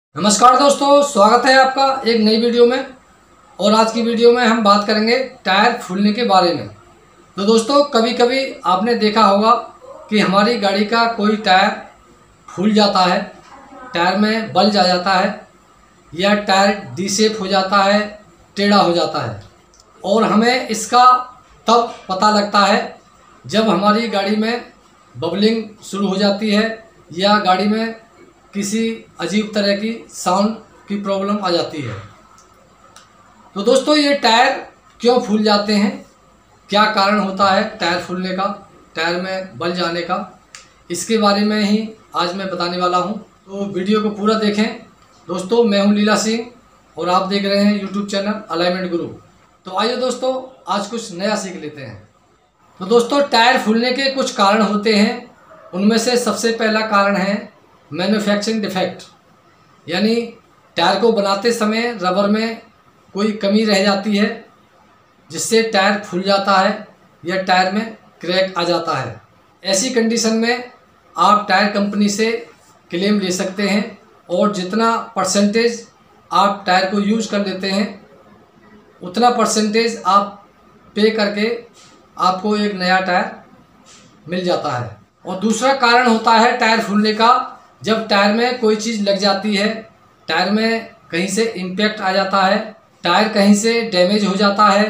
नमस्कार दोस्तों, स्वागत है आपका एक नई वीडियो में। और आज की वीडियो में हम बात करेंगे टायर फूलने के बारे में। तो दोस्तों, कभी कभी आपने देखा होगा कि हमारी गाड़ी का कोई टायर फूल जाता है, टायर में बल्ज आ जाता है या टायर डी शेप हो जाता है, टेढ़ा हो जाता है। और हमें इसका तब पता लगता है जब हमारी गाड़ी में बबलिंग शुरू हो जाती है या गाड़ी में किसी अजीब तरह की साउंड की प्रॉब्लम आ जाती है। तो दोस्तों, ये टायर क्यों फूल जाते हैं, क्या कारण होता है टायर फूलने का, टायर में बल्ज आने का, इसके बारे में ही आज मैं बताने वाला हूं। तो वीडियो को पूरा देखें। दोस्तों, मैं हूं लीला सिंह और आप देख रहे हैं यूट्यूब चैनल अलाइनमेंट गुरु। तो आइए दोस्तों, आज कुछ नया सीख लेते हैं। तो दोस्तों, टायर फूलने के कुछ कारण होते हैं। उनमें से सबसे पहला कारण है मैन्युफैक्चरिंग डिफेक्ट, यानी टायर को बनाते समय रबर में कोई कमी रह जाती है जिससे टायर फूल जाता है या टायर में क्रैक आ जाता है। ऐसी कंडीशन में आप टायर कंपनी से क्लेम ले सकते हैं और जितना परसेंटेज आप टायर को यूज़ कर लेते हैं उतना परसेंटेज आप पे करके आपको एक नया टायर मिल जाता है। और दूसरा कारण होता है टायर फूलने का, जब टायर में कोई चीज़ लग जाती है, टायर में कहीं से इम्पैक्ट आ जाता है, टायर कहीं से डैमेज हो जाता है,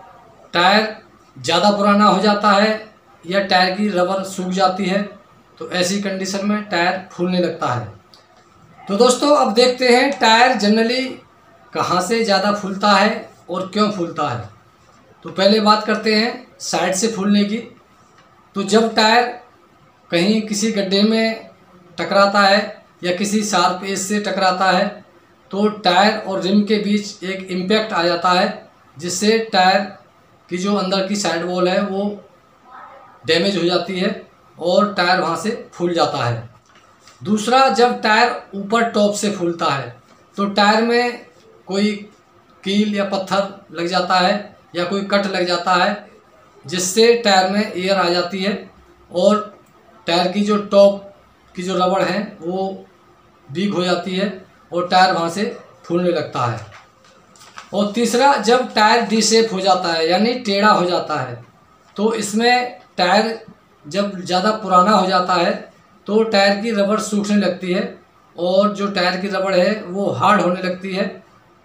टायर ज़्यादा पुराना हो जाता है या टायर की रबर सूख जाती है, तो ऐसी कंडीशन में टायर फूलने लगता है। तो दोस्तों, अब देखते हैं टायर जनरली कहाँ से ज़्यादा फूलता है और क्यों फूलता है। तो पहले बात करते हैं साइड से फूलने की। तो जब टायर कहीं किसी गड्ढे में टकराता है या किसी शार्प एज से टकराता है तो टायर और रिम के बीच एक इम्पैक्ट आ जाता है जिससे टायर की जो अंदर की साइड वॉल है वो डैमेज हो जाती है और टायर वहाँ से फूल जाता है। दूसरा, जब टायर ऊपर टॉप से फूलता है तो टायर में कोई कील या पत्थर लग जाता है या कोई कट लग जाता है जिससे टायर में एयर आ जाती है और टायर की जो टॉप की जो रबड़ है वो वीक हो जाती है और टायर वहाँ से फूलने लगता है। और तीसरा, जब टायर डी शेप हो जाता है यानी टेढ़ा हो जाता है तो इसमें टायर जब ज़्यादा पुराना हो जाता है तो टायर की रबड़ सूखने लगती है और जो टायर की रबड़ है वो हार्ड होने लगती है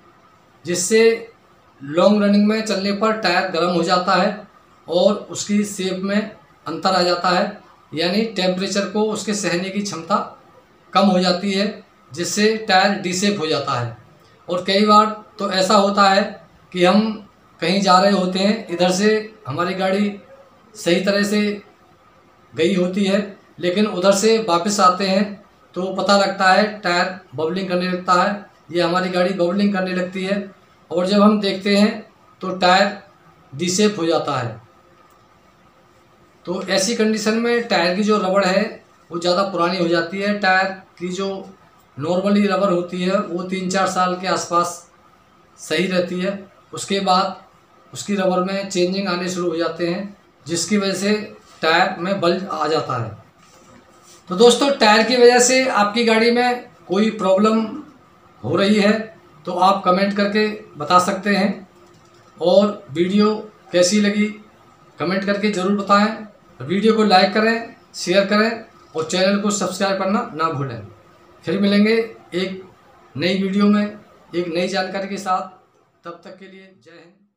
जिससे लॉन्ग रनिंग में चलने पर टायर गर्म हो जाता है और उसकी शेप में अंतर आ जाता है, यानी टेम्परेचर को उसके सहने की क्षमता कम हो जाती है जिससे टायर डी शेप हो जाता है। और कई बार तो ऐसा होता है कि हम कहीं जा रहे होते हैं, इधर से हमारी गाड़ी सही तरह से गई होती है लेकिन उधर से वापस आते हैं तो पता लगता है टायर बबलिंग करने लगता है या हमारी गाड़ी बबलिंग करने लगती है और जब हम देखते हैं तो टायर डी शेप हो जाता है। तो ऐसी कंडीशन में टायर की जो रबड़ है वो ज़्यादा पुरानी हो जाती है। टायर की जो नॉर्मली रबड़ होती है वो 3-4 साल के आसपास सही रहती है, उसके बाद उसकी रबड़ में चेंजिंग आने शुरू हो जाते हैं जिसकी वजह से टायर में बल्ज आ जाता है। तो दोस्तों, टायर की वजह से आपकी गाड़ी में कोई प्रॉब्लम हो रही है तो आप कमेंट करके बता सकते हैं। और वीडियो कैसी लगी कमेंट करके ज़रूर बताएं। वीडियो को लाइक करें, शेयर करें और चैनल को सब्सक्राइब करना ना भूलें। फिर मिलेंगे एक नई वीडियो में एक नई जानकारी के साथ। तब तक के लिए जय हिंद।